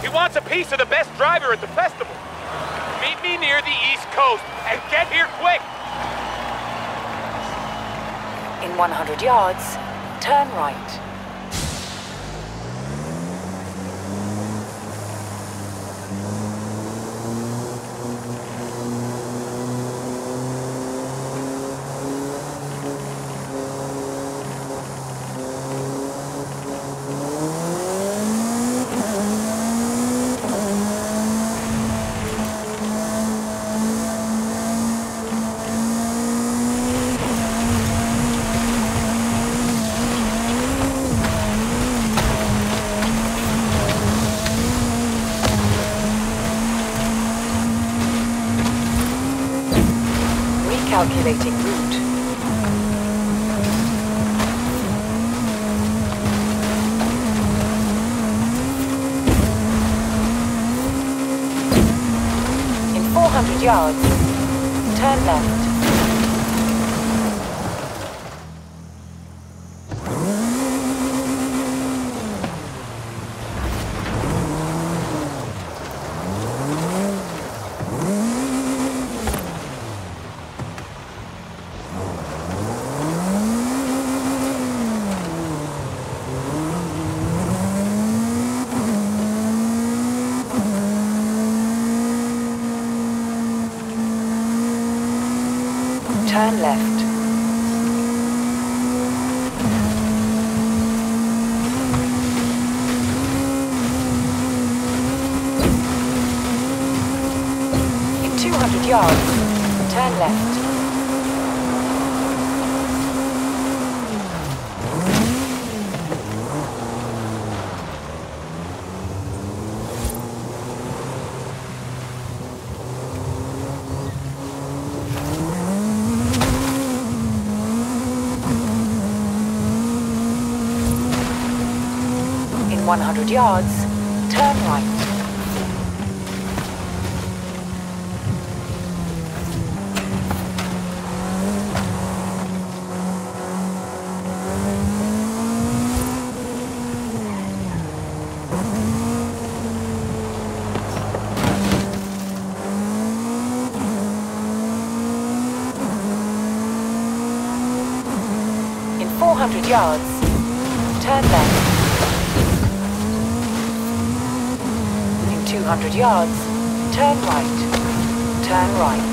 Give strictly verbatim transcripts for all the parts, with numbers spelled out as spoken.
He wants a piece of the best driver at the festival. Meet me near the East Coast and get here quick! In one hundred yards, turn right. Calculating route. In four hundred yards, turn left. Turn left. In two hundred yards, turn left. one hundred yards, turn right. In four hundred yards, turn left. two hundred yards, turn right, turn right.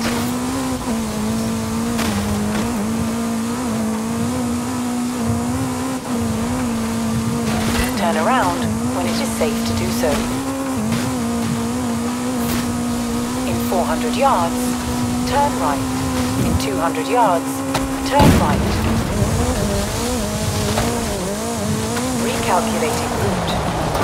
Turn around when it is safe to do so. In four hundred yards, turn right. In two hundred yards, turn right. Recalculating route.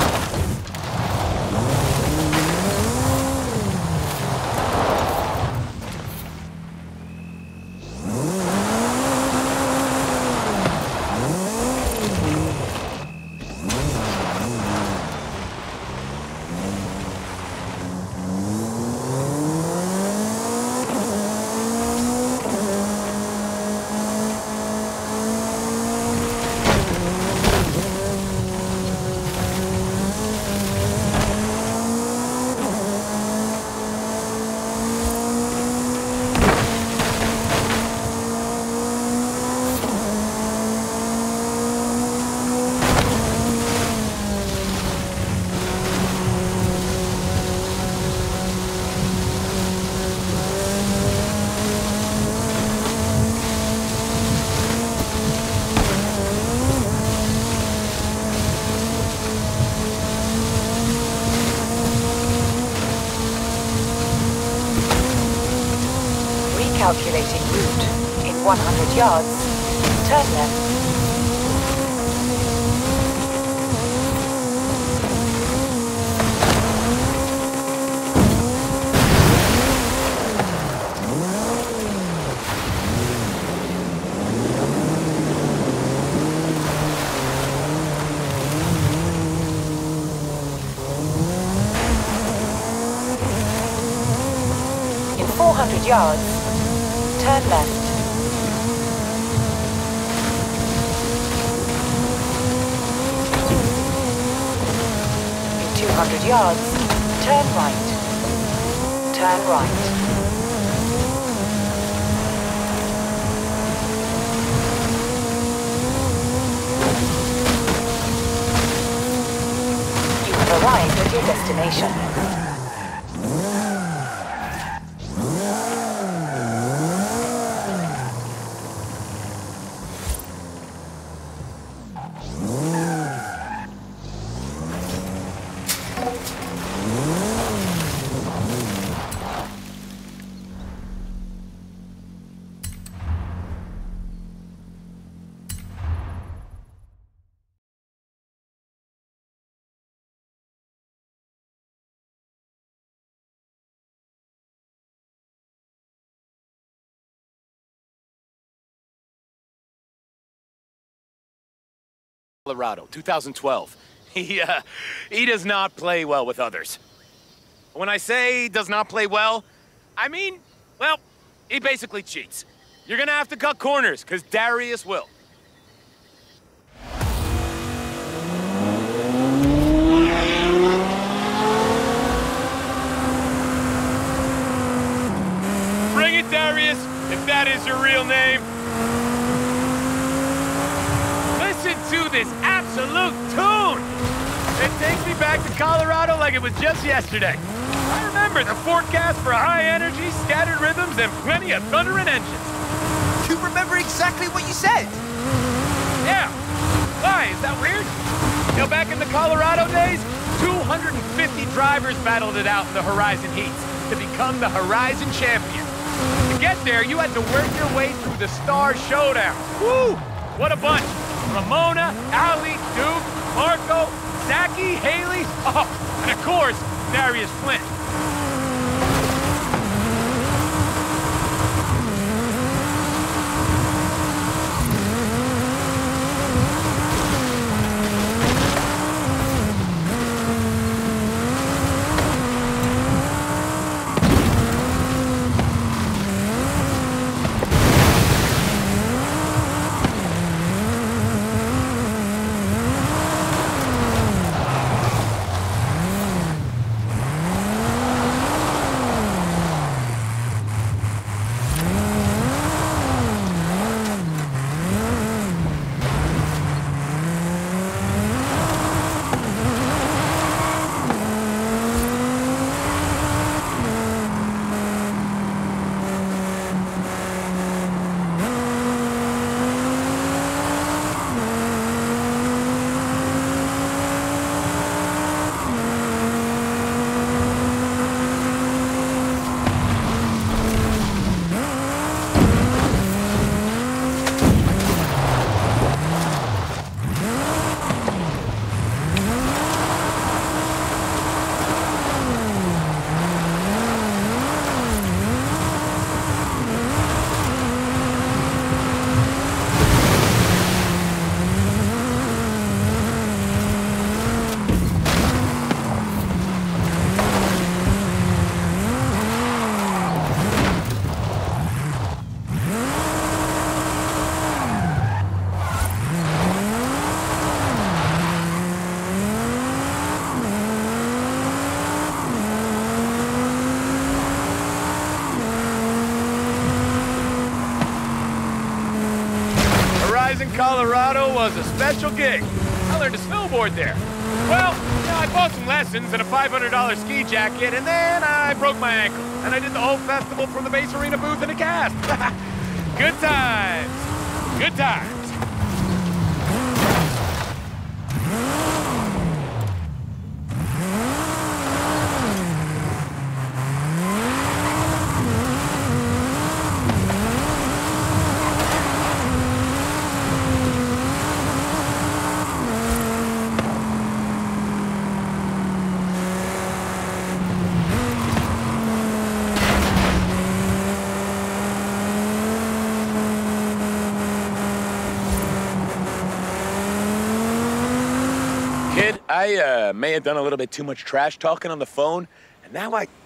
Calculating route. In one hundred yards, turn left. In four hundred yards, turn left. In two hundred yards, Turn right. Turn right. You have arrived at your destination. Colorado, two thousand twelve. He, uh, he does not play well with others. When I say does not play well, I mean, well, he basically cheats. You're gonna have to cut corners, because Darius will. Bring it, Darius, if that is your real name. Listen to this absolute tune! It takes me back to Colorado like it was just yesterday. I remember the forecast for high energy, scattered rhythms, and plenty of thundering engines. You remember exactly what you said? Yeah. Why, is that weird? You know, back in the Colorado days, two hundred fifty drivers battled it out in the Horizon heats to become the Horizon champion. To get there, you had to work your way through the Star Showdown. Woo! What a bunch! Ramona, Ali, Duke, Marco, Zachy, Haley, oh, and of course, Darius Flint. Colorado was a special gig. I learned to snowboard there. Well, yeah, I bought some lessons and a five hundred dollar ski jacket, and then I broke my ankle. And I did the whole festival from the base arena booth in a cast. Good times. Good times. Kid, I uh, may have done a little bit too much trash talking on the phone, and now I